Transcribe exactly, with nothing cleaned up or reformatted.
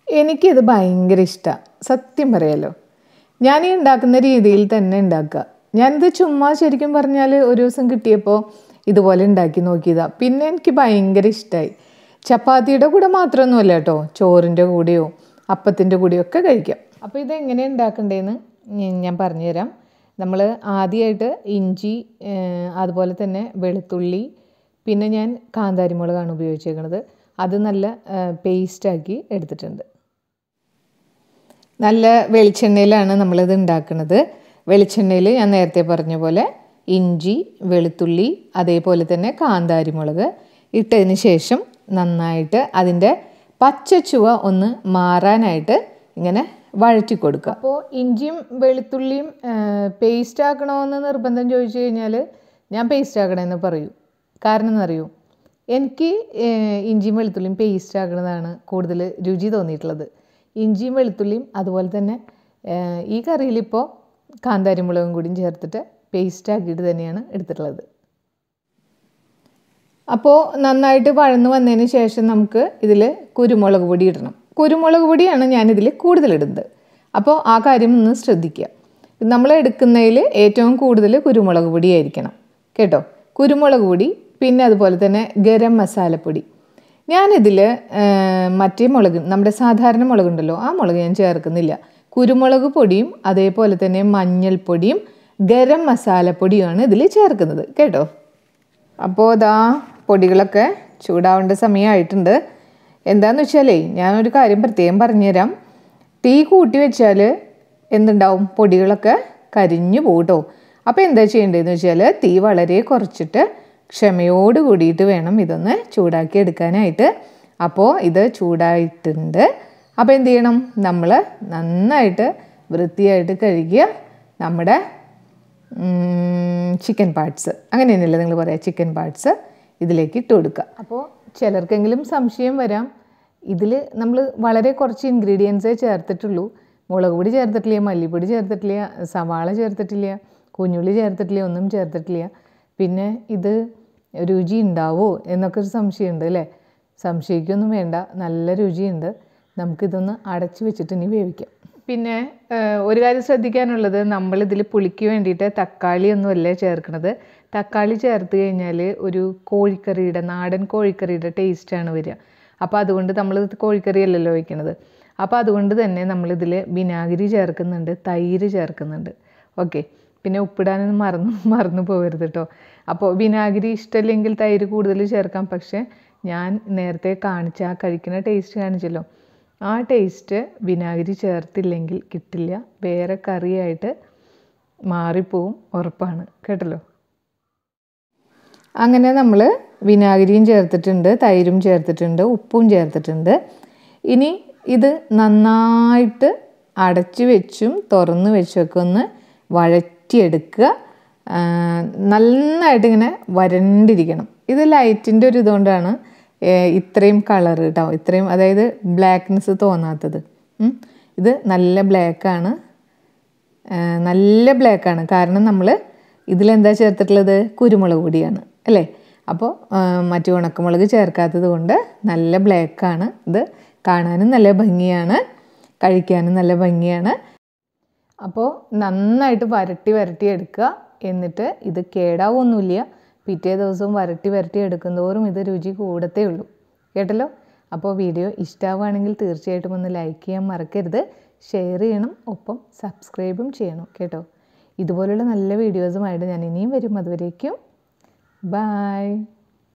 എനിക്കിത് ഭയങ്കര ഇഷ്ടമാണ്, സത്യം പറയാലോ. ഞാൻ ഈ ഉണ്ടാക്കുന്ന രീതിയിൽ തന്നെ ഉണ്ടാക്കുക. ഞാനിത് ചുമ്മാ ശരിക്കും പറഞ്ഞാൽ ഒരു ദിവസം കിട്ടിയപ്പോൾ ഇതുപോലെ ഉണ്ടാക്കി നോക്കിയതാണ്. പിന്നെ എനിക്ക് ഭയങ്കര ഇഷ്ടമായി. ചപ്പാത്തിയുടെ കൂടെ മാത്രമൊന്നുമല്ല കേട്ടോ, ചോറിൻ്റെ കൂടെയോ അപ്പത്തിൻ്റെ കൂടെയോ ഒക്കെ കഴിക്കാം. അപ്പോൾ ഇതെങ്ങനെ ഉണ്ടാക്കണ്ടേന്ന് ഞാൻ പറഞ്ഞുതരാം. നമ്മൾ ആദ്യമായിട്ട് ഇഞ്ചി, അതുപോലെ തന്നെ വെളുത്തുള്ളി, പിന്നെ ഞാൻ കാന്താരിമുളകാണ് ഉപയോഗിച്ചേക്കുന്നത്. അത് നല്ല പേസ്റ്റാക്കി എടുത്തിട്ടുണ്ട്. നല്ല വെളിച്ചെണ്ണയിലാണ് നമ്മളിത് ഉണ്ടാക്കുന്നത്. വെളിച്ചെണ്ണയിൽ ഞാൻ നേരത്തെ പറഞ്ഞ പോലെ ഇഞ്ചി, വെളുത്തുള്ളി, അതേപോലെ തന്നെ കാന്താരിമുളക് ഇട്ടതിന് ശേഷം നന്നായിട്ട് അതിൻ്റെ പച്ചച്ചുവ ഒന്ന് മാറാനായിട്ട് ഇങ്ങനെ വഴറ്റി കൊടുക്കുക. അപ്പോൾ ഇഞ്ചിയും വെളുത്തുള്ളിയും പേസ്റ്റ് ആക്കണമെന്ന് നിർബന്ധം ചോദിച്ചു കഴിഞ്ഞാൽ ഞാൻ പേസ്റ്റ് ആക്കണമെന്ന് പറയൂ. കാരണം എന്നറിയൂ, എനിക്ക് ഇഞ്ചിയും വെളുത്തുള്ളിയും പേസ്റ്റ് ആക്കണതാണ് കൂടുതൽ രുചി തോന്നിയിട്ടുള്ളത്. ഇഞ്ചിയും വെളുത്തുള്ളിയും അതുപോലെ തന്നെ ഈ കറിയിലിപ്പോൾ കാന്താരിമുളകും കൂടിയും ചേർത്തിട്ട് പേസ്റ്റ് ആക്കിയിട്ട് തന്നെയാണ് എടുത്തിട്ടുള്ളത്. അപ്പോൾ നന്നായിട്ട് വഴന്ന് വന്നതിന് ശേഷം നമുക്ക് ഇതിൽ കുരുമുളക് പൊടി ഇടണം. കുരുമുളക് പൊടിയാണ് ഞാനിതിൽ കൂടുതലിടുന്നത്. അപ്പോൾ ആ കാര്യം ഒന്ന് ശ്രദ്ധിക്കുക. നമ്മൾ എടുക്കുന്നതിൽ ഏറ്റവും കൂടുതൽ കുരുമുളക് പൊടിയായിരിക്കണം കേട്ടോ. കുരുമുളക് പൊടി, പിന്നെ അതുപോലെ തന്നെ ഗരം മസാലപ്പൊടി. ഞാനിതിൽ മറ്റേ മുളക്, നമ്മുടെ സാധാരണ മുളകുണ്ടല്ലോ, ആ മുളക് ഞാൻ ചേർക്കുന്നില്ല. കുരുമുളക് പൊടിയും അതേപോലെ തന്നെ മഞ്ഞൾപ്പൊടിയും ഗരം മസാലപ്പൊടിയുമാണ് ഇതിൽ ചേർക്കുന്നത് കേട്ടോ. അപ്പോൾ ഇതാ പൊടികളൊക്കെ ചൂടാവേണ്ട സമയമായിട്ടുണ്ട്. എന്താണെന്ന് വെച്ചാലേ ഞാനൊരു കാര്യം പ്രത്യേകം പറഞ്ഞുതരാം. തീ കൂട്ടി വെച്ചാൽ എന്തുണ്ടാവും, പൊടികളൊക്കെ കരിഞ്ഞു പോകട്ടോ. അപ്പോൾ എന്താ ചെയ്യേണ്ടതെന്ന് വെച്ചാൽ തീ വളരെ കുറച്ചിട്ട് ക്ഷമയോട് കൂടിയിട്ട് വേണം ഇതൊന്ന് ചൂടാക്കി എടുക്കാനായിട്ട്. അപ്പോൾ ഇത് ചൂടായിട്ടുണ്ട്. അപ്പോൾ എന്ത് ചെയ്യണം, നമ്മൾ നന്നായിട്ട് വൃത്തിയായിട്ട് കഴുകിയ നമ്മുടെ ചിക്കൻ പാർട്സ്, അങ്ങനെ തന്നെയല്ലേ നിങ്ങൾ പറയാം, ചിക്കൻ പാർട്സ് ഇതിലേക്ക് ഇട്ട് കൊടുക്കുക. അപ്പോൾ ചിലർക്കെങ്കിലും സംശയം വരാം, ഇതിൽ നമ്മൾ വളരെ കുറച്ച് ഇൻഗ്രീഡിയൻസേ ചേർത്തിട്ടുള്ളൂ. മുളക് പൊടി ചേർത്തിട്ടില്ല, മല്ലിപ്പൊടി ചേർത്തിട്ടില്ല, സവാള ചേർത്തിട്ടില്ല, കുഞ്ഞുള്ളി ചേർത്തിട്ടില്ല, ഒന്നും ചേർത്തിട്ടില്ല. പിന്നെ ഇത് രുചി ഉണ്ടാവോ എന്നൊക്കെ ഒരു സംശയമുണ്ട് അല്ലേ? സംശയിക്കൊന്നും വേണ്ട, നല്ല രുചിയുണ്ട്. നമുക്കിതൊന്ന് അടച്ചു വെച്ചിട്ട് ഇനി വേവിക്കാം. പിന്നെ ഒരു കാര്യം ശ്രദ്ധിക്കാനുള്ളത്, നമ്മളിതിൽ പുളിക്ക് വേണ്ടിയിട്ട് തക്കാളി ഒന്നുമല്ല ചേർക്കുന്നത്. തക്കാളി ചേർത്ത് കഴിഞ്ഞാൽ ഒരു കോഴിക്കറിയുടെ, നാടൻ കോഴിക്കറിയുടെ ടേസ്റ്റാണ് വരിക. അപ്പോൾ അതുകൊണ്ട് നമ്മൾ കോഴിക്കറി അല്ലല്ലോ വയ്ക്കുന്നത്. അപ്പോൾ അതുകൊണ്ട് തന്നെ നമ്മളിതിൽ വിനാഗിരി ചേർക്കുന്നുണ്ട്, തൈര് ചേർക്കുന്നുണ്ട്. ഓക്കെ, പിന്നെ ഉപ്പിടാനൊന്നും മറന്നു മറന്നു പോകരുത് കേട്ടോ. അപ്പോൾ വിനാഗിരി ഇഷ്ടമില്ലെങ്കിൽ തൈര് കൂടുതൽ ചേർക്കാം. പക്ഷേ ഞാൻ നേരത്തെ കാണിച്ച ആ കഴിക്കുന്ന ടേസ്റ്റ് കാണിച്ചല്ലോ, ആ ടേസ്റ്റ് വിനാഗിരി ചേർത്തില്ലെങ്കിൽ കിട്ടില്ല. വേറെ കറിയായിട്ട് മാറിപ്പോവും, ഉറപ്പാണ് കേട്ടല്ലോ. അങ്ങനെ നമ്മൾ വിനാഗിരിയും ചേർത്തിട്ടുണ്ട്, തൈരും ചേർത്തിട്ടുണ്ട്, ഉപ്പും ചേർത്തിട്ടുണ്ട്. ഇനി ഇത് നന്നായിട്ട് അടച്ചു വെച്ചും തുറന്ന് വെച്ചൊക്കെ ഒന്ന് വഴറ്റിയെടുക്കുക. നന്നായിട്ട് ഇങ്ങനെ വരണ്ടിരിക്കണം. ഇത് ലൈറ്റിൻ്റെ ഒരു ഇതുകൊണ്ടാണ് ഇത്രയും കളർ കേട്ടോ, ഇത്രയും അതായത് ബ്ലാക്ക്നെസ് തോന്നാത്തത്. ഇത് നല്ല ബ്ലാക്കാണ്, നല്ല ബ്ലാക്കാണ്. കാരണം നമ്മൾ ഇതിലെന്താ ചേർത്തിട്ടുള്ളത്, കുരുമുളക് പൊടിയാണ് അല്ലേ? അപ്പോൾ മറ്റു ഉണക്കമുളക് ചേർക്കാത്തത് കൊണ്ട് നല്ല ബ്ലാക്കാണ്. ഇത് കാണാനും നല്ല ഭംഗിയാണ്, കഴിക്കാനും നല്ല ഭംഗിയാണ്. അപ്പോൾ നന്നായിട്ട് വരട്ടി വരട്ടി എടുക്കുക. എന്നിട്ട് ഇത് കേടാവൊന്നുമില്ല. പിറ്റേ ദിവസവും വരട്ടി വരട്ടി എടുക്കുന്തോറും ഇത് രുചി കൂടത്തേ ഉള്ളൂ കേട്ടല്ലോ. അപ്പോൾ വീഡിയോ ഇഷ്ടമാവുകയാണെങ്കിൽ തീർച്ചയായിട്ടും ഒന്ന് ലൈക്ക് ചെയ്യാൻ മറക്കരുത്, ഷെയർ ചെയ്യണം, ഒപ്പം സബ്സ്ക്രൈബും ചെയ്യണം കേട്ടോ. ഇതുപോലുള്ള നല്ല വീഡിയോസുമായിട്ട് ഞാൻ ഇനിയും വരും. അതുവരേക്കും ബൈ.